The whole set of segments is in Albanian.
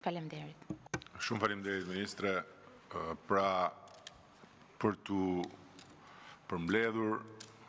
Faleminderit. Shumë faleminderit, Ministre. Pra, për të përmbledhur,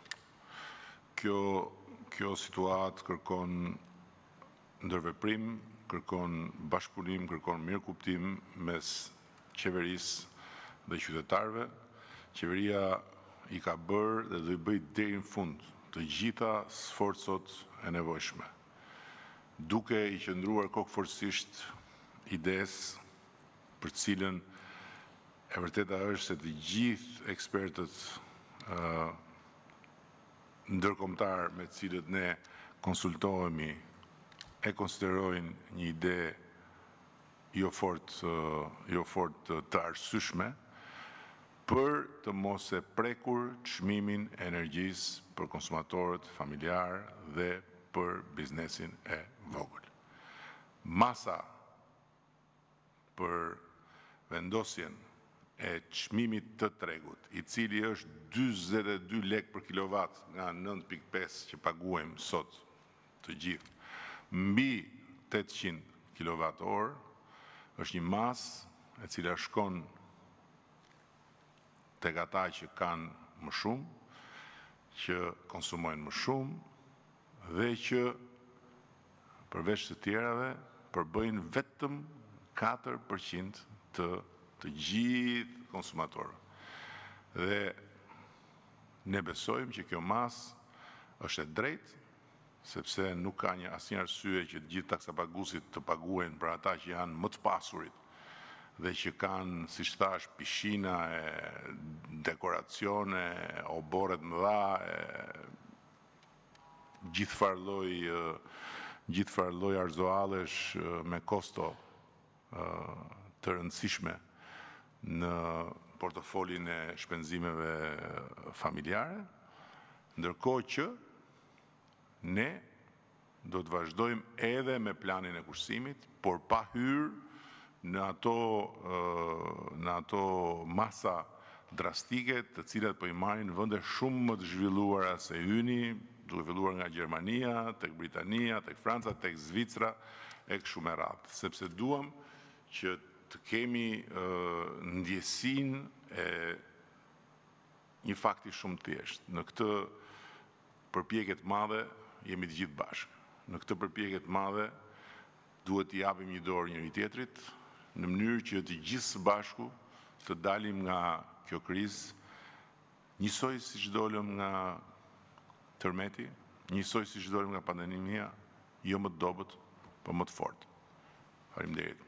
kjo situatë kërkon ndërveprim, kërkon bashkëpunim, kërkon mirëkuptim mes qeverisë dhe qytetarëve. Qeveria i ka bërë dhe do i bëj deri në fund të gjitha sforcot e nevojshme, duke i qëndruar kokëforcisht idesë për cilën e vërteta është se të gjithë ekspertët ndërkombëtar me të cilët ne konsultohemi e konsiderojnë një ide jo fort të arsyeshme për të mos e prekur çmimin e energjisë për konsumatorët familjar dhe për biznesin e vogël. Masa për vendosjen e çmimit të tregut, i cili është 42 lek për kilovat nga 9.5 që paguajmë sot të gjithë, mbi 800 kWh, është një masë e cila shkon tek ata që kanë më shumë, që konsumojnë më shumë dhe që përveç të tjerave përbëjnë vetëm 4% të gjithë konsumatorëve. Dhe ne besojmë që kjo masë është e drejtë, sepse nuk ka asnjë arsye që të gjithë taksapaguesit të paguajnë për ata që janë më të pasurit dhe që kanë, siç thash, pishina, dekoracione, oborret mëdha, gjithë farloj arzoallesh me kosto të rëndësishme në portofolin e shpenzimeve familjare, ndërkohë që ne do të vazhdojmë edhe me planin e kursimit, por pa hyrë në ato masa drastike të cilat po i marrin vende shumë më të zhvilluara se hyni, duke filluar nga Gjermania, tek Britania, tek Franca, tek Zvicra e kështu me radhë, sepse duam që të kemi ndjesinë e një fakti shumë thjeshtë. Në këtë përpjekje të madhe jemi të gjithë bashkë. Në këtë përpjekje të madhe duhet t'i japim një dorë njëri tjetrit, në mënyrë që të gjithë së bashku të dalim nga kjo krizë njësoj siç dolëm nga tërmeti, njësoj siç dolëm nga pandemia, jo më të dobët, por më të fortë. Faleminderit.